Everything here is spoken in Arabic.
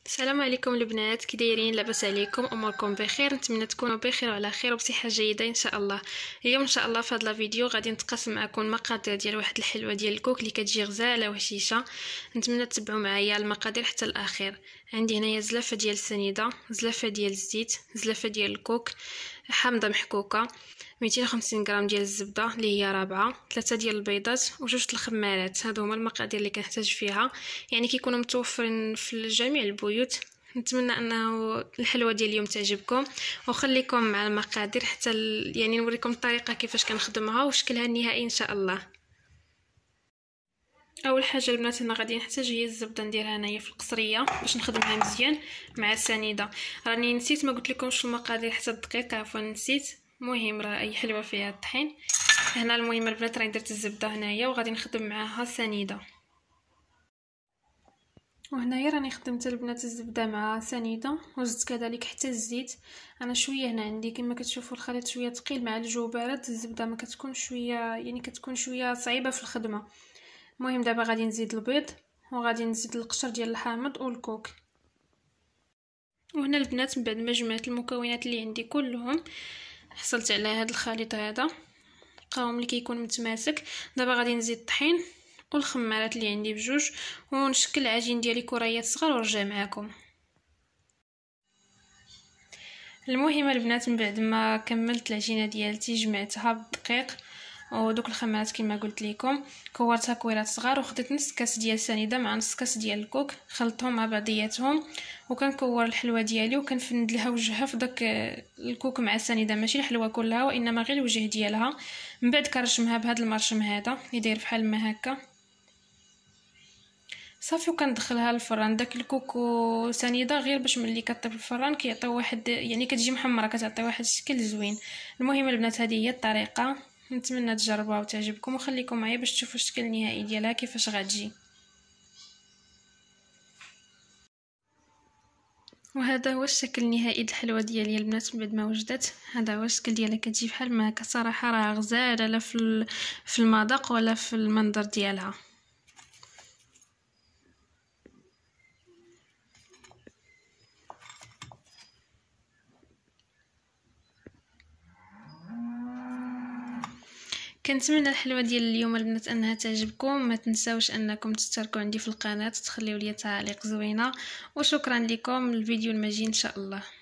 السلام عليكم البنات، كي دايرين؟ لاباس عليكم؟ اموركم بخير؟ نتمنى تكونوا بخير وعلى خير وبصحه جيده ان شاء الله. اليوم ان شاء الله في هذا الفيديو غادي نتقاسم معكم مقادير ديال واحد الحلوه ديال الكوك اللي كتجي غزاله وهشيشه. نتمنى تتبعوا معايا المقادير حتى الاخير. عندي هنايا زلافه ديال السنيده، زلافه ديال الزيت، زلافه ديال الكوك، حامضه محكوكه، 250 غرام ديال الزبده اللي هي رابعه، 3 ديال البيضات وجوج الخمارات. هادو هما المقادير اللي كنحتاج فيها، يعني كيكونوا متوفرين في جميع البيوت. نتمنى انه الحلوه ديال اليوم تعجبكم، وخليكم مع المقادير حتى يعني نوريكم الطريقه كيفاش كنخدمها وشكلها النهائي ان شاء الله. اول حاجه البنات هنا غادي نحتاج هي الزبده، نديرها انايا في القصريه باش نخدمها مزيان مع السنيده. راني نسيت ما قلت لكمش المقادير حتى الدقيق، عفوا نسيت. المهم راه اي حلوه فيها الطحين. هنا المهم البنات راني درت الزبده هنايا وغادي نخدم معاها سنيده. وهنايا راني خدمت البنات الزبده مع سنيده، وزدت كذلك حتى الزيت. انا شويه هنا عندي كما كتشوفوا الخليط شويه ثقيل، مع الجو بارد الزبده ما كتكون شويه، يعني كتكون شويه صعيبه في الخدمه. المهم دابا غادي نزيد البيض وغادي نزيد القشر ديال الحامض والكوك. وهنا البنات من بعد ما جمعت المكونات اللي عندي كلهم حصلت على هذا الخليط هذا القوام اللي كيكون متماسك. دابا غادي نزيد الطحين والخمارات اللي عندي بجوج ونشكل العجين ديالي كريات صغار ونرجع معكم. المهم البنات من بعد ما كملت العجينه ديالتي جمعتها بالدقيق ودوك الخمارات كما قلت لكم، كورتها كويرات صغار وخديت نص كاس ديال السنيده مع نص كاس ديال الكوك، خلطتهم مع بعضياتهم وكنكور الحلوه ديالي وكنفند لها وجهها في داك الكوك مع السنيده، ماشي الحلوه كلها وانما غير الوجه ديالها. من بعد كنرشمها بهذا المرشم هذا اللي داير بحال ما هكا صافي، وكندخلها للفران. داك الكوك وسنيده غير باش ملي كطيب الفران كيعطيو واحد، يعني كتجي محمره، كتعطي واحد الشكل زوين. المهم البنات هذه هي الطريقه، نتمنى تجربوها وتعجبكم، وخليكم معايا باش تشوفوا الشكل النهائي ديالها كيفاش غتجي. وهذا هو الشكل النهائي الحلوه ديالي البنات من بعد ما وجدت. هذا هو الشكل ديالها، كتجي بحال ما هكا. صراحه راه غزاله لا في المذاق ولا في المنظر ديالها. كنتمنى الحلوه ديال اليوم البنات انها تعجبكم. ما تنساوش انكم تشتركوا عندي في القناه، تخليو لي تعاليق زوينه، وشكرا لكم. الفيديو المجي ان شاء الله.